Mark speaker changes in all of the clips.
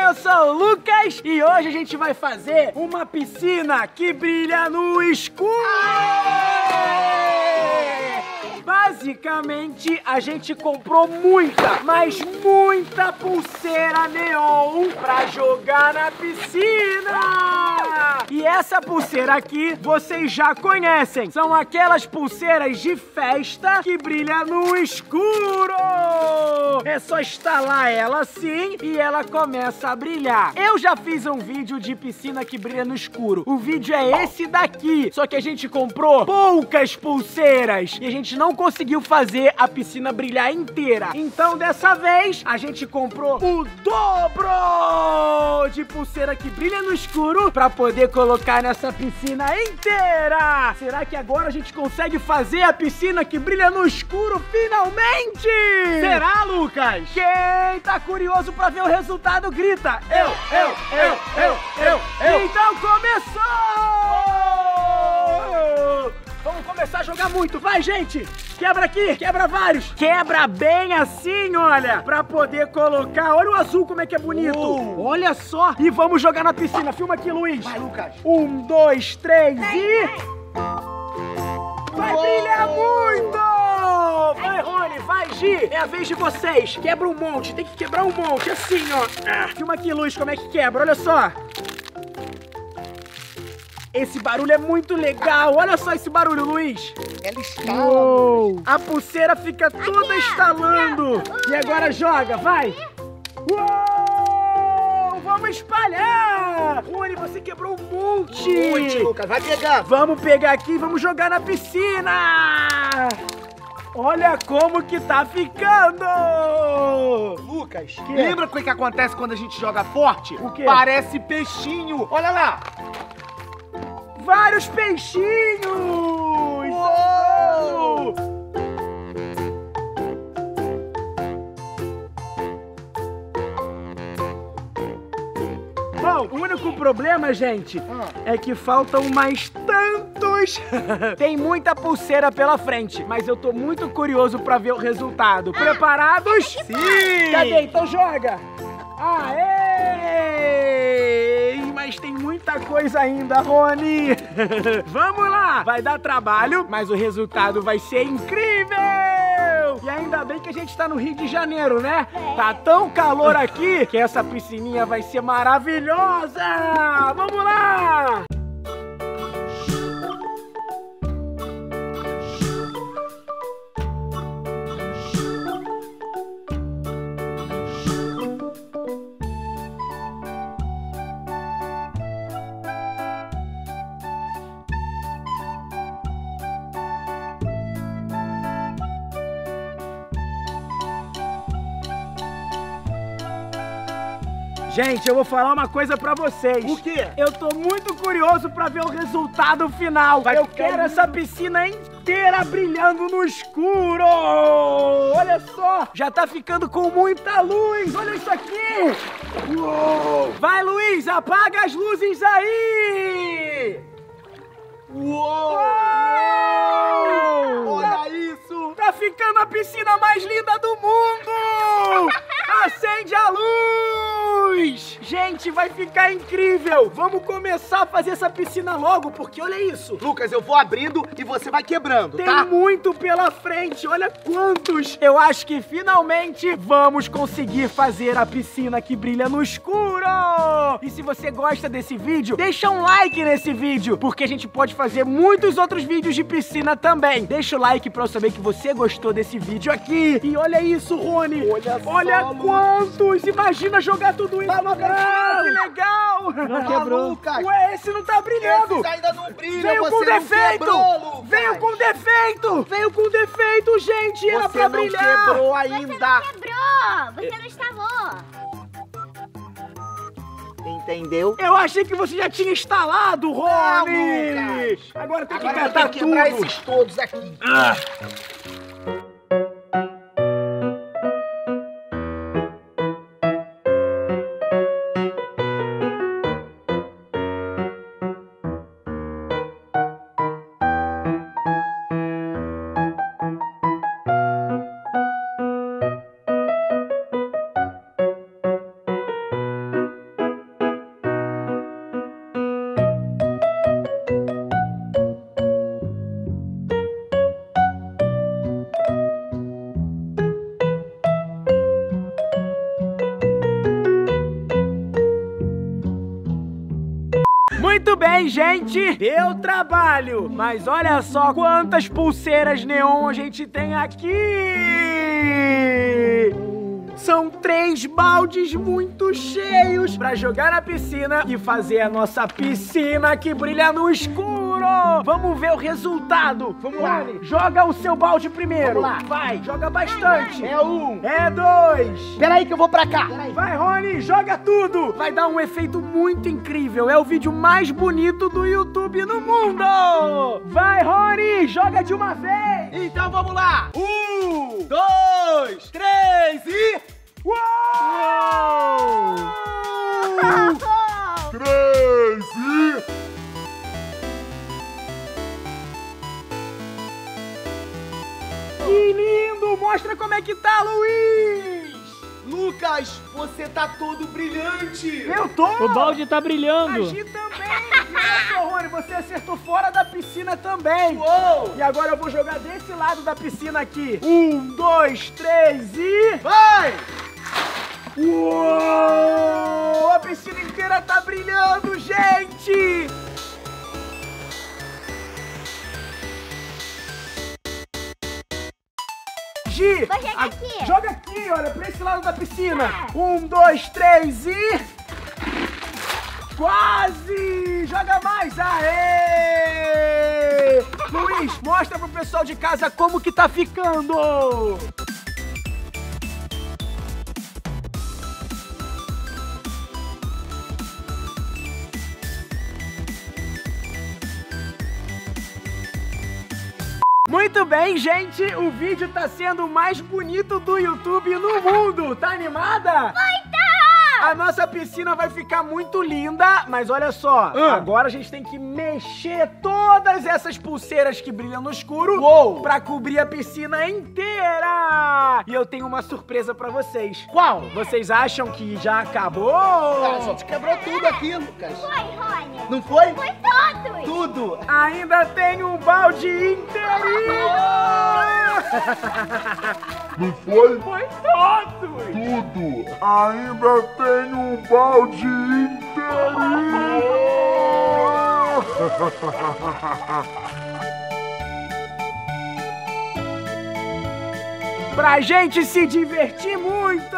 Speaker 1: eu sou o Lucas e hoje a gente vai fazer uma piscina que brilha no escuro. Basicamente, a gente comprou muita, mas muita pulseira neon pra jogar na piscina. E essa pulseira aqui, vocês já conhecem. São aquelas pulseiras de festa que brilha no escuro. É só instalar ela assim e ela começa a brilhar. Eu já fiz um vídeo de piscina que brilha no escuro. O vídeo é esse daqui. Só que a gente comprou poucas pulseiras e a gente não conseguiu fazer a piscina brilhar inteira. Então, dessa vez, a gente comprou o dobro de pulseira que brilha no escuro pra poder colocar nessa piscina inteira. Será que agora a gente consegue fazer a piscina que brilha no escuro finalmente? Será, Lucas? Quem tá curioso pra ver o resultado, grita. Eu. Então, começou! Vamos começar a jogar muito. Vai, gente! Quebra aqui, quebra vários. Quebra bem assim, olha. Pra poder colocar. Olha o azul como é que é bonito. Olha só. E vamos jogar na piscina. Filma aqui, Luiz. Vai, Lucas. 1, 2, 3 e... Vai brilhar muito! Vai, Rony, vai, Gi. É a vez de vocês. Quebra um monte. Tem que quebrar um monte. Assim, ó. Filma aqui, Luiz, como é que quebra. Olha só. Esse barulho é muito legal. Olha só esse barulho, Luiz.
Speaker 2: Ela estala.
Speaker 1: A pulseira fica toda estalando. E agora joga, vai. Uou! Vamos espalhar. Rony, você quebrou um monte.
Speaker 2: Lucas, vai pegar.
Speaker 1: Vamos pegar aqui e vamos jogar na piscina. Olha como que tá ficando.
Speaker 2: Lucas, lembra o que acontece quando a gente joga forte?
Speaker 1: O quê?
Speaker 2: Parece peixinho. Olha lá.
Speaker 1: Vários peixinhos!
Speaker 2: Uou!
Speaker 1: Bom, o único problema, gente, é que faltam mais tantos. Tem muita pulseira pela frente, mas eu tô muito curioso pra ver o resultado. Preparados?
Speaker 2: Sim!
Speaker 1: Cadê? Então joga! Aê! Mas tem muita coisa ainda, Rony! Vamos lá! Vai dar trabalho, mas o resultado vai ser incrível! E ainda bem que a gente tá no Rio de Janeiro, né? Tá tão calor aqui que essa piscininha vai ser maravilhosa! Vamos lá! Gente, eu vou falar uma coisa pra vocês.
Speaker 2: O quê?
Speaker 1: Eu tô muito curioso pra ver o resultado final. Eu quero essa piscina inteira brilhando no escuro. Olha só, já tá ficando com muita luz. Olha isso aqui. Uou. Vai, Luiz, apaga as luzes aí.
Speaker 2: Uou! Olha isso!
Speaker 1: Tá ficando a piscina mais linda do mundo! Acende a luz! Gente, vai ficar incrível! Vamos começar a fazer essa piscina logo, porque olha isso!
Speaker 2: Lucas, eu vou abrindo e você vai quebrando,
Speaker 1: Tem
Speaker 2: tá?
Speaker 1: muito pela frente, olha quantos! Eu acho que finalmente vamos conseguir fazer a piscina que brilha no escuro! E se você gosta desse vídeo, deixa um like nesse vídeo, porque a gente pode fazer muitos outros vídeos de piscina também. Deixa o like pra eu saber que você gostou desse vídeo aqui. E olha isso, Rony! Olha quantos! Imagina jogar tudo isso na piscina! Que legal!
Speaker 2: Não quebrou. Lucas.
Speaker 1: Ué, esse não tá brilhando!
Speaker 2: Esses ainda não brilha,
Speaker 1: Veio
Speaker 2: você
Speaker 1: com
Speaker 2: não
Speaker 1: defeito!
Speaker 2: quebrou, Lucas.
Speaker 1: Veio com defeito! Veio com defeito, gente! Era
Speaker 2: Você
Speaker 1: pra
Speaker 2: não
Speaker 1: brilhar!
Speaker 2: quebrou ainda!
Speaker 3: Você não quebrou! Você não instalou!
Speaker 2: Entendeu?
Speaker 1: Eu achei que você já tinha instalado, Rony!
Speaker 2: Lucas.
Speaker 1: Agora tem que
Speaker 2: Agora eu
Speaker 1: catar
Speaker 2: tenho que quebrar
Speaker 1: tudo!
Speaker 2: esses todos aqui.
Speaker 1: bem, gente? Deu trabalho, mas olha só quantas pulseiras neon a gente tem aqui! São 3 baldes muito cheios pra jogar na piscina e fazer a nossa piscina que brilha no escuro! Vamos ver o resultado! Vamos lá! Joga o seu balde primeiro!
Speaker 2: Vamos lá!
Speaker 1: Vai! Joga bastante!
Speaker 2: É 1.
Speaker 1: É 2!
Speaker 2: Peraí que eu vou pra cá!
Speaker 1: Vai, Rony! Joga tudo! Vai dar um efeito muito incrível! É o vídeo mais bonito do YouTube no mundo! Vai, Rony! Joga de uma vez!
Speaker 2: Então vamos lá! 1, 2, 3 e...
Speaker 1: Uou!
Speaker 2: 3 e...
Speaker 1: Que lindo! Mostra como é que tá, Luiz!
Speaker 2: Lucas, você tá todo brilhante!
Speaker 1: Eu tô!
Speaker 4: O balde tá brilhando.
Speaker 1: A Gi também! Nossa, Rony, você acertou fora da piscina também!
Speaker 2: Uou!
Speaker 1: E agora eu vou jogar desse lado da piscina aqui. 1, 2, 3 e...
Speaker 2: Vai!
Speaker 1: Uou! A piscina inteira tá brilhando, gente! Gi,
Speaker 3: Vou jogar aqui.
Speaker 1: Joga aqui, olha, pra esse lado da piscina. 1, 2, 3 e... Quase! Joga mais! Aê! Luiz, mostra pro pessoal de casa como que tá ficando! Muito bem, gente, o vídeo tá sendo o mais bonito do YouTube no mundo. Tá animada? A nossa piscina vai ficar muito linda, mas olha só, agora a gente tem que mexer todas essas pulseiras que brilham no escuro pra cobrir a piscina inteira. E eu tenho uma surpresa pra vocês.
Speaker 2: Qual?
Speaker 1: Vocês acham que já acabou?
Speaker 2: Cara, só te quebrou tudo aqui, Lucas.
Speaker 3: Foi, Rony.
Speaker 2: Não foi?
Speaker 3: Foi todos.
Speaker 2: Tudo!
Speaker 1: Ainda tem um balde inteirinho!
Speaker 5: Não foi
Speaker 1: Foi todos!
Speaker 5: tudo. Ainda tem um balde inteirinho.
Speaker 1: Pra gente se divertir muito!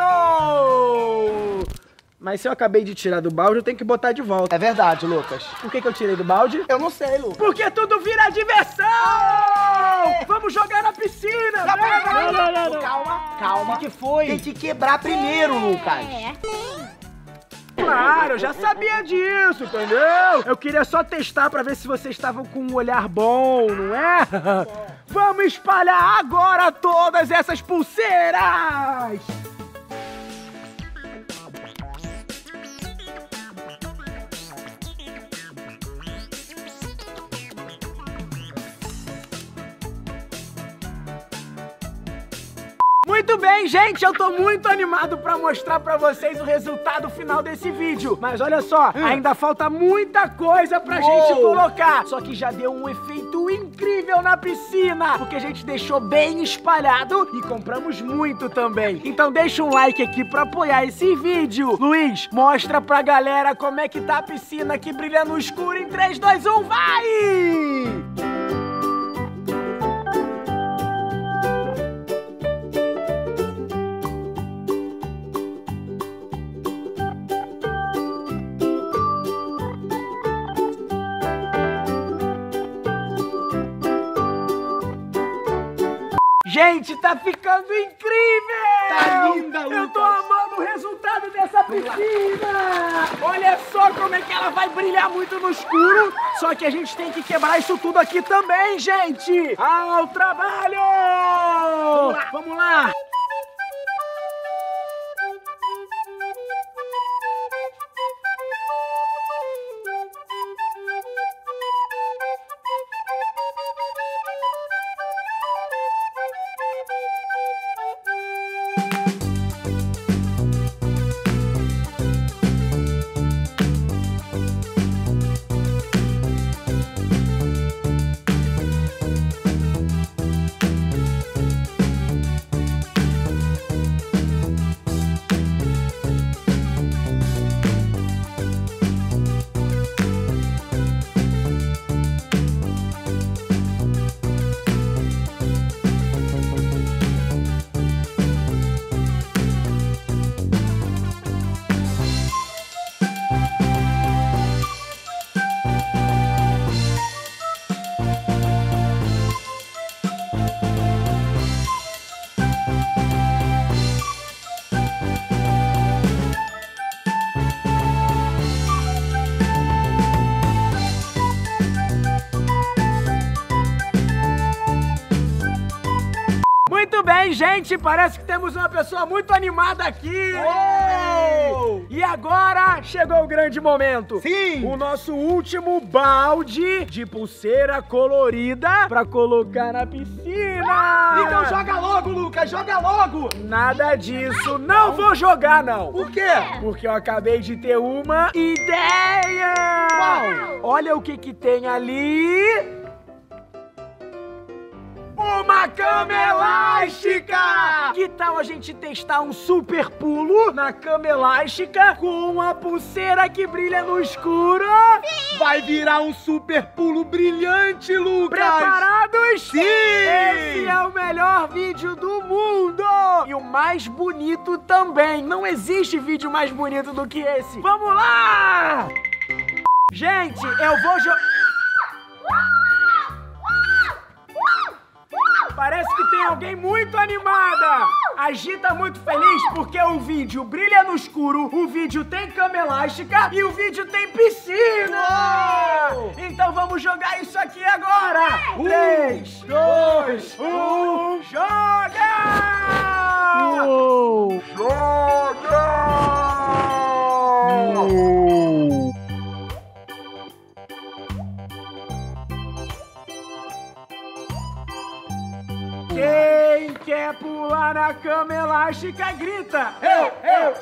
Speaker 1: Mas se eu acabei de tirar do balde, eu tenho que botar de volta.
Speaker 2: É verdade, Lucas.
Speaker 1: Por que eu tirei do balde?
Speaker 2: Eu não sei, Lucas.
Speaker 1: Porque tudo vira diversão! Vamos jogar na piscina!
Speaker 2: Não,
Speaker 1: vem!
Speaker 2: peraí.
Speaker 4: Não.
Speaker 2: Calma, calma.
Speaker 1: O que foi?
Speaker 2: Tem que quebrar primeiro, Lucas.
Speaker 1: Claro, eu já sabia disso, entendeu? Eu queria só testar pra ver se vocês estavam com um olhar bom, não é? Vamos espalhar agora todas essas pulseiras! Muito bem, gente, eu tô muito animado pra mostrar pra vocês o resultado final desse vídeo. Mas olha só, ainda falta muita coisa pra gente colocar. Só que já deu um efeito incrível na piscina, porque a gente deixou bem espalhado e compramos muito também. Então deixa um like aqui pra apoiar esse vídeo. Luiz, mostra pra galera como é que tá a piscina que brilha no escuro em 3, 2, 1, vai! Gente, tá ficando incrível!
Speaker 2: Tá linda,
Speaker 1: Eu tô
Speaker 2: Lucas.
Speaker 1: amando o resultado dessa piscina! Olha só como é que ela vai brilhar muito no escuro. Só que a gente tem que quebrar isso tudo aqui também, gente! Ao trabalho! Vamos lá! gente, parece que temos uma pessoa muito animada aqui. E agora chegou o grande momento.
Speaker 2: Sim.
Speaker 1: O nosso último balde de pulseira colorida pra colocar na piscina.
Speaker 2: Então joga logo, Lucas, joga logo.
Speaker 1: Nada disso, não vou jogar não.
Speaker 2: Por quê?
Speaker 1: Porque eu acabei de ter uma ideia.
Speaker 2: Qual?
Speaker 1: Olha o que tem ali. Uma cama elástica! Que tal a gente testar um super pulo na cama elástica com uma pulseira que brilha no escuro?
Speaker 2: Vai virar um super pulo brilhante, Lucas.
Speaker 1: Preparados?
Speaker 2: Sim!
Speaker 1: Esse é o melhor vídeo do mundo! E o mais bonito também. Não existe vídeo mais bonito do que esse. Vamos lá! Gente, eu vou jogar... Parece que tem alguém muito animada. A Gi tá muito feliz porque o vídeo brilha no escuro, o vídeo tem cama elástica e o vídeo tem piscina. Então vamos jogar isso aqui agora. 3, 2, 1, joga! Quem quer pular na cama elástica, grita!
Speaker 2: Eu!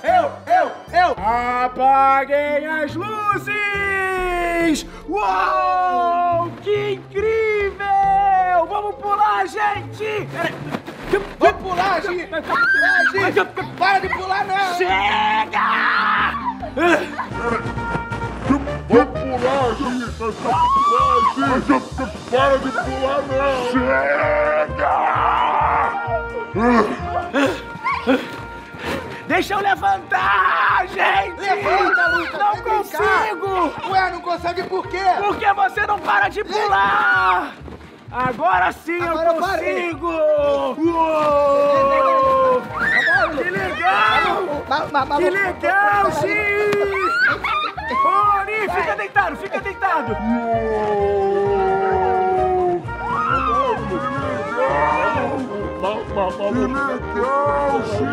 Speaker 1: Apaguem as luzes! Uou! Que incrível! Vamos pular, gente!
Speaker 2: Vamos pular, Gi! Vai, Gi! Para de pular, não!
Speaker 1: Chega!
Speaker 5: Vai pular, Gi! Para de pular, não! Chega!
Speaker 1: Deixa eu levantar, gente!
Speaker 2: Levanta, Lucas!
Speaker 1: Não
Speaker 2: vem cá.
Speaker 1: consigo!
Speaker 2: Ué, não consegue por quê?
Speaker 1: Porque você não para de pular! Agora sim
Speaker 2: Agora
Speaker 1: eu
Speaker 2: parei.
Speaker 1: consigo! Uou! Que legal! Que legal, Gi! Rony, fica deitado, fica deitado!
Speaker 5: Que legal, Gi!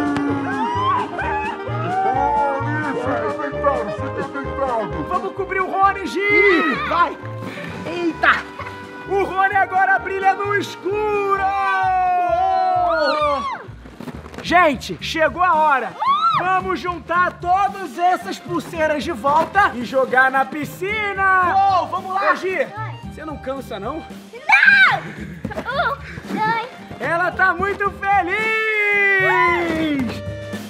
Speaker 5: Fica deitado!
Speaker 1: Vamos cobrir o Rony, Gi! Vai! Eita! O Rony agora brilha no escuro! Gente, chegou a hora! Vamos juntar todas essas pulseiras de volta e jogar na piscina!
Speaker 2: Uou, vamos lá!
Speaker 1: Ô, Gi, você não cansa, não?
Speaker 3: Não! 1, 2.
Speaker 1: Ela tá muito feliz!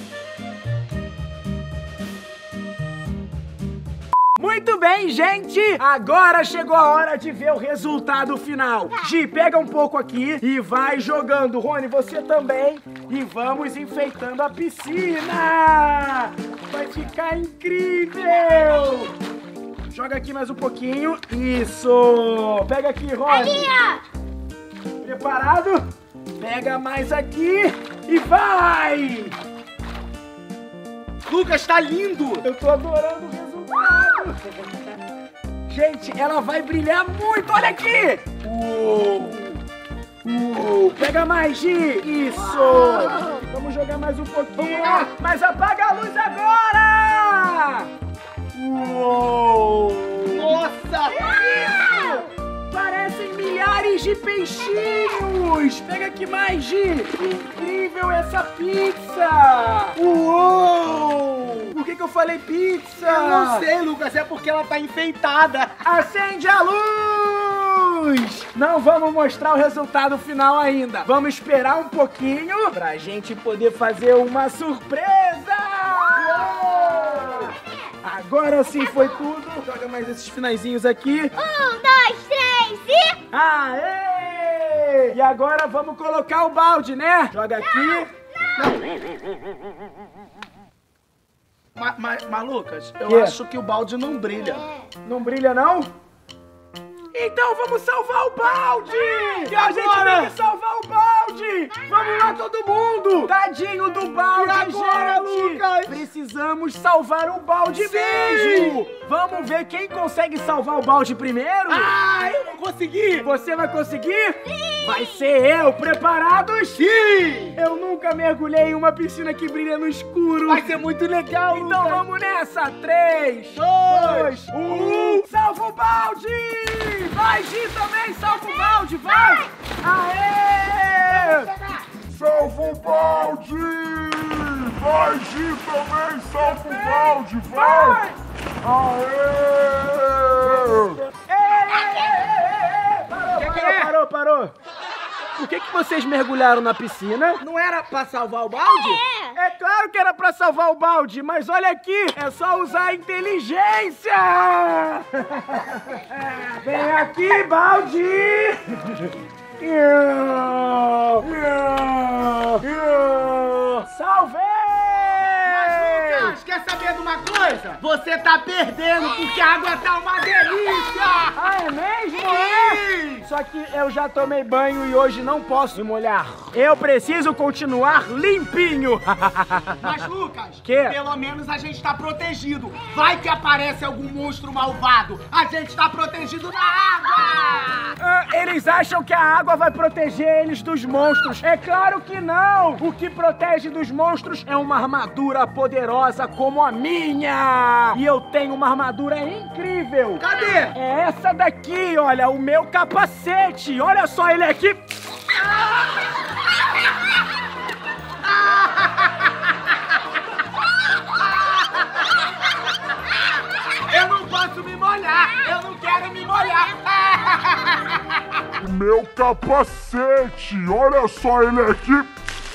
Speaker 1: Muito bem, gente! Agora chegou a hora de ver o resultado final. Gi, pega um pouco aqui e vai jogando. Rony, você também. E vamos enfeitando a piscina! Vai ficar incrível! Joga aqui mais um pouquinho. Isso! Pega aqui, Rony.
Speaker 3: Ali, ó.
Speaker 1: Preparado? Pega mais aqui e vai!
Speaker 2: Lucas, tá lindo!
Speaker 1: Eu tô adorando o resultado! Gente, ela vai brilhar muito! Olha aqui! Pega mais, Gi! Isso! Vamos jogar mais um pouquinho! Mas apaga a luz agora!
Speaker 2: Nossa!
Speaker 1: Parecem milhares de peixinhos! Pega aqui mais, Gi! Que incrível essa pizza! Uou! Por que eu falei pizza?
Speaker 2: Eu não sei, Lucas, é porque ela tá enfeitada.
Speaker 1: Acende a luz! Não vamos mostrar o resultado final ainda. Vamos esperar um pouquinho pra gente poder fazer uma surpresa! Uou! Agora sim foi tudo. Joga mais esses finaizinhos aqui.
Speaker 3: 1, 2, 3 e...
Speaker 1: Aê! E agora vamos colocar o balde, né? Joga aqui.
Speaker 2: Mas Lucas, eu
Speaker 1: Quê?
Speaker 2: acho que o balde não brilha.
Speaker 1: Não brilha, não? Então vamos salvar o balde! Que a gente tem que salvar o balde! balde! Vamos lá, todo mundo! Tadinho do balde,
Speaker 2: E agora,
Speaker 1: gente!
Speaker 2: Lucas?
Speaker 1: Precisamos salvar o balde mesmo! Vamos ver quem consegue salvar o balde primeiro?
Speaker 2: Ah, eu vou conseguir!
Speaker 1: Você vai conseguir? Sim! Vai ser eu! Preparados?
Speaker 2: Sim!
Speaker 1: Eu nunca mergulhei em uma piscina que brilha no escuro!
Speaker 2: Vai ser muito legal,
Speaker 1: Então
Speaker 2: Lucas.
Speaker 1: vamos nessa! 3, 2, 1... Salva o balde! Vai, Gi, também! Salva o balde! Vai! Aê!
Speaker 5: Salva o balde! Vai, Gi, também! Salva o balde! Vai!
Speaker 1: Aê! Parou! Por que vocês mergulharam na piscina?
Speaker 2: Não era pra salvar o balde?
Speaker 1: É claro que era pra salvar o balde, mas olha aqui, é só usar a inteligência! Vem aqui, balde! Salvei!
Speaker 2: Mas, Lucas, quer saber de uma coisa? Você tá perdendo porque a água tá uma delícia!
Speaker 1: Ah, é mesmo? É? Só que eu já tomei banho e hoje não posso me molhar. Eu preciso continuar limpinho.
Speaker 2: Mas, Lucas,
Speaker 1: Quê?
Speaker 2: pelo menos a gente tá protegido. Vai que aparece algum monstro malvado. A gente tá protegido na água!
Speaker 1: Eles acham que a água vai proteger eles dos monstros. É claro que não! O que protege dos monstros é uma armadura poderosa como a minha! E eu tenho uma armadura incrível!
Speaker 2: Cadê?
Speaker 1: É essa daqui, olha, o meu capacete! Olha só ele aqui!
Speaker 2: Eu não posso me molhar! Eu não quero me molhar!
Speaker 5: Meu capacete! Olha só ele aqui!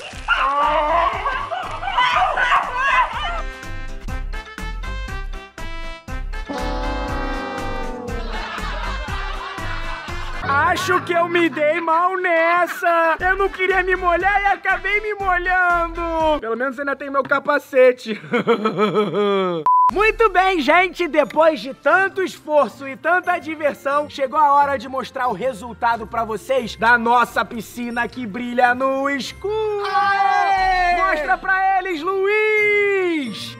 Speaker 1: Acho que eu me dei mal nessa! Eu não queria me molhar e acabei me molhando! Pelo menos ainda tem meu capacete. Muito bem, gente! Depois de tanto esforço e tanta diversão, chegou a hora de mostrar o resultado pra vocês da nossa piscina que brilha no escuro!
Speaker 2: Aê!
Speaker 1: Mostra pra eles, Luiz!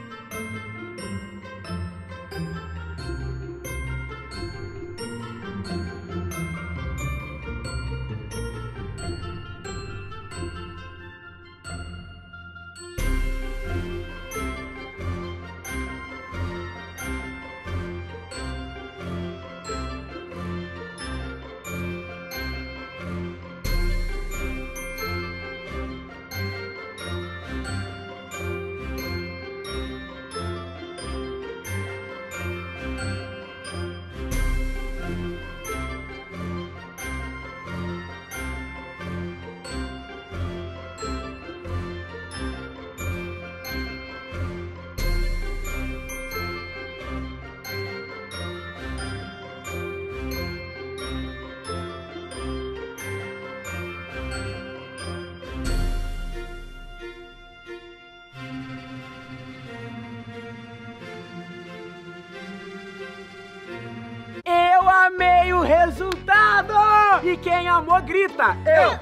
Speaker 1: Eu amei o resultado! E quem amou, grita! Eu!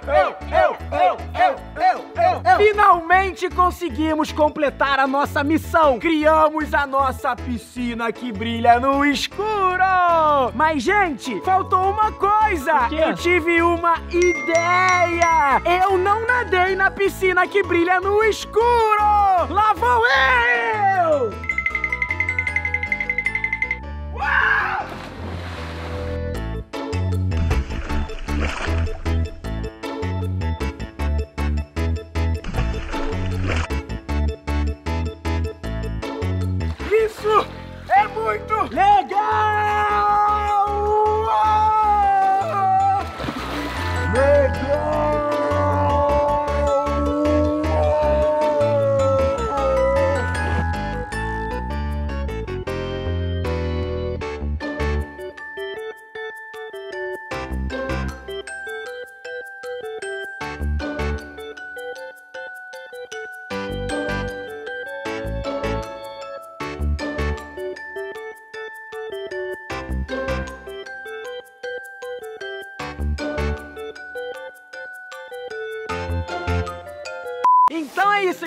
Speaker 1: Finalmente conseguimos completar a nossa missão! Criamos a nossa piscina que brilha no escuro! Mas, gente, faltou uma coisa! Eu tive uma ideia! Eu não nadei na piscina que brilha no escuro! Lá vou eu! Uau! Isso é muito legal!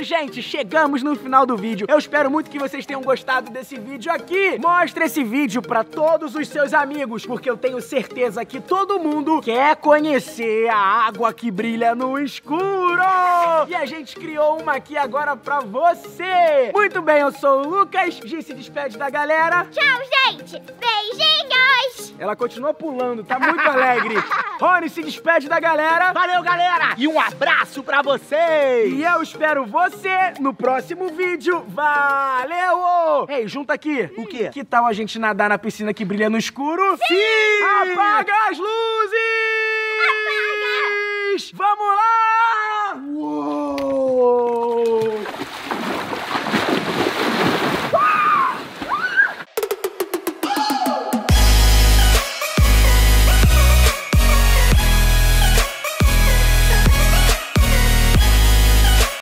Speaker 1: isso, gente. Chegamos no final do vídeo. Eu espero muito que vocês tenham gostado desse vídeo aqui. Mostre esse vídeo pra todos os seus amigos, porque eu tenho certeza que todo mundo quer conhecer a água que brilha no escuro. E a gente criou uma aqui agora pra você. Muito bem, eu sou o Lucas. Gi se despede da galera.
Speaker 3: Tchau, gente. Beijinhos.
Speaker 1: Ela continua pulando, tá muito alegre. Rony se despede da galera.
Speaker 2: Valeu, galera! E um abraço pra vocês!
Speaker 1: E eu espero você no próximo vídeo. Valeu! Ei, junta aqui.
Speaker 2: O quê?
Speaker 1: Que tal a gente nadar na piscina que brilha no escuro?
Speaker 2: Sim!
Speaker 1: Apaga